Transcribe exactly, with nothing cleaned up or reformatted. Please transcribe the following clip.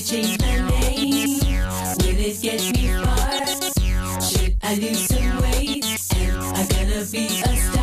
change my name? Will it get me far? Should I lose some weight? Am I gonna be a star?